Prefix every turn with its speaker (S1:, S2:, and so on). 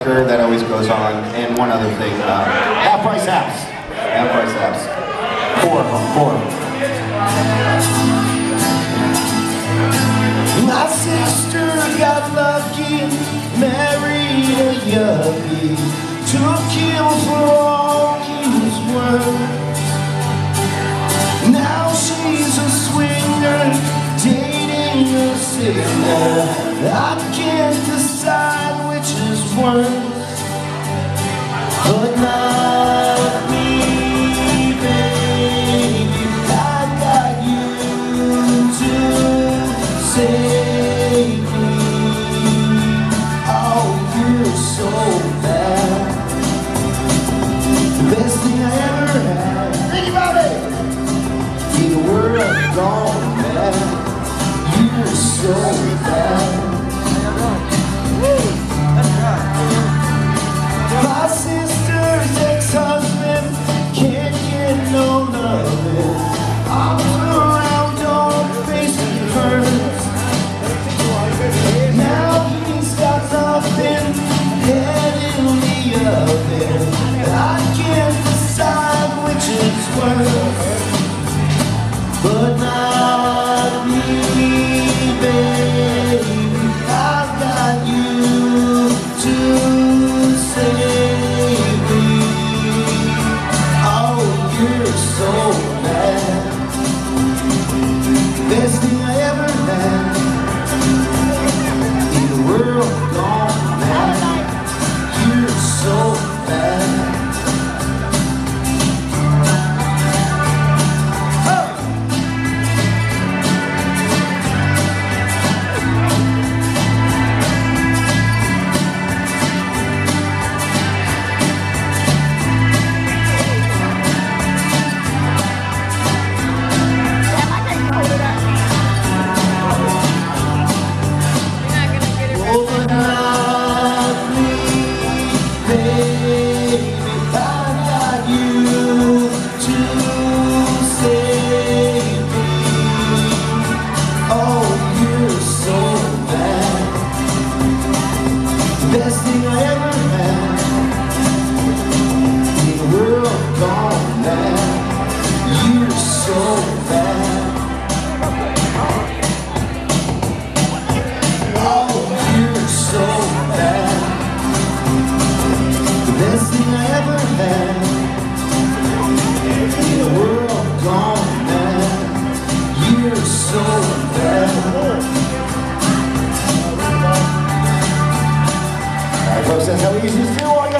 S1: that always goes on, and one other thing, half price apps. Half price apps. Four of them, four.
S2: My sister got lucky, married a yuppie, took him for all he was worth. Now she's a swinger, dating a singer. I can't decide which is worse, but not me, baby. I got you to save me. Oh, you're so bad. The best thing I ever had. Anybody? In the world gone mad. You're so bad. My sister's ex-husband can't get no loving. I'm around on Facebook hurts. Now he's got nothing, head in the oven. I can't decide which is worse, but not me, baby. I've got you to save me. Oh, you're so bad. Best thing I ever had. In the world gone mad. You're so bad. Best thing I ever had. In the world gone mad. You're so bad. Oh, you're so bad. The best thing I ever had. In the world gone mad. You're so bad. Folks, that's how we usually do.